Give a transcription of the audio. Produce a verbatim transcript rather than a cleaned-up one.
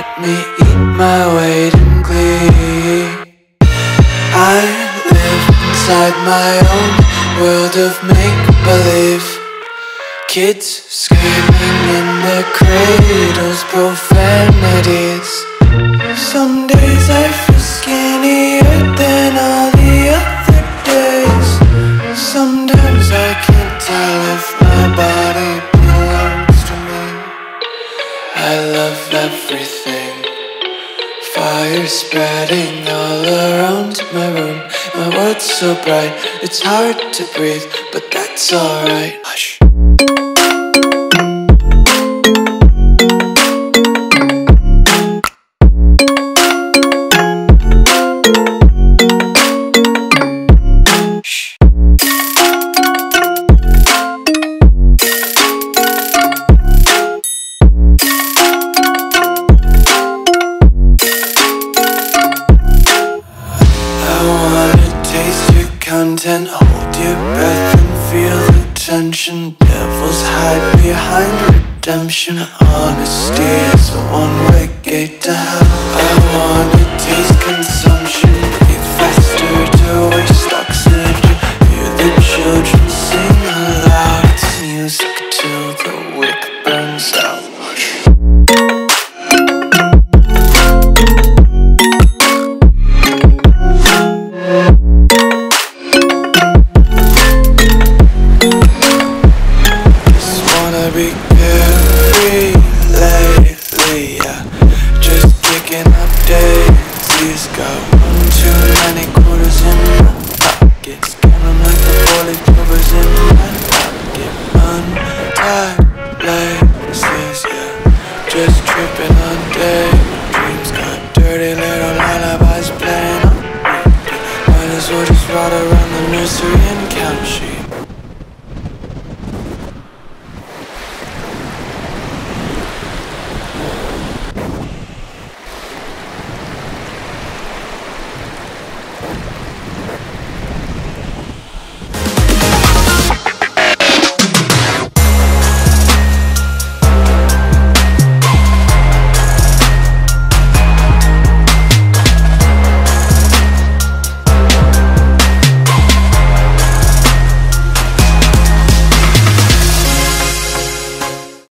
let me eat my weight in glee. I live inside my own world of make-believe. Kids screaming in their cradles, profanities. Some days I feel skinnier than all the other days. Sometimes I can't tell if my body belongs to me. I love everything. Fire spreading all around my room. My world's so bright, it's hard to breathe, but that's alright. Hush. Content, hold your breath and feel the tension. Devils hide behind redemption. Honesty is a one-way gate to hell. I wanna taste consumption, breathe faster to waste oxygen. Hear the children sing aloud. It's music till the wick burns out. Be carefree lately, yeah. Just kicking up daisies, got